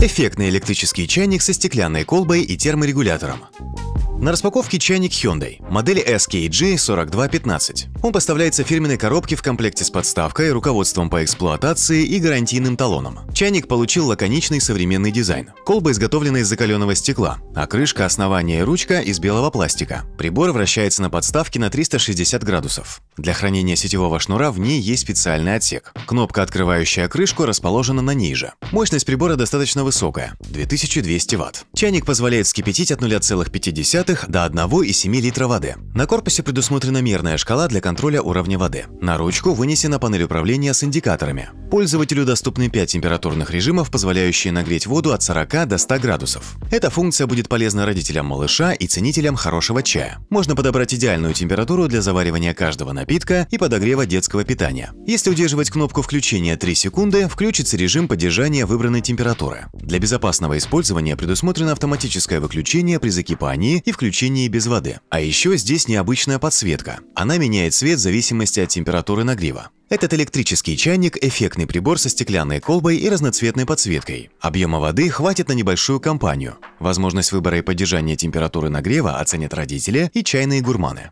Эффектный электрический чайник со стеклянной колбой и терморегулятором. На распаковке чайник Hyundai, модели SKG4215. Он поставляется в фирменной коробке в комплекте с подставкой, руководством по эксплуатации и гарантийным талоном. Чайник получил лаконичный современный дизайн. Колба изготовлена из закаленного стекла, а крышка, основание и ручка из белого пластика. Прибор вращается на подставке на 360 градусов. Для хранения сетевого шнура в ней есть специальный отсек. Кнопка, открывающая крышку, расположена на ней же. Мощность прибора достаточно высокая – 2200 Вт. Чайник позволяет вскипятить от 0,5 до 1,7 литра воды. На корпусе предусмотрена мерная шкала для контроля уровня воды. На ручку вынесена панель управления с индикаторами. Пользователю доступны 5 температурных режимов, позволяющие нагреть воду от 40 до 100 градусов. Эта функция будет полезна родителям малыша и ценителям хорошего чая. Можно подобрать идеальную температуру для заваривания каждого напитка и подогрева детского питания. Если удерживать кнопку включения 3 секунды, включится режим поддержания выбранной температуры. Для безопасного использования предусмотрено автоматическое выключение при закипании и включении без воды. А еще здесь необычная подсветка. Она меняет цвет в зависимости от температуры нагрева. Этот электрический чайник – эффектный прибор со стеклянной колбой и разноцветной подсветкой. Объема воды хватит на небольшую компанию. Возможность выбора и поддержания температуры нагрева оценят родители и чайные гурманы.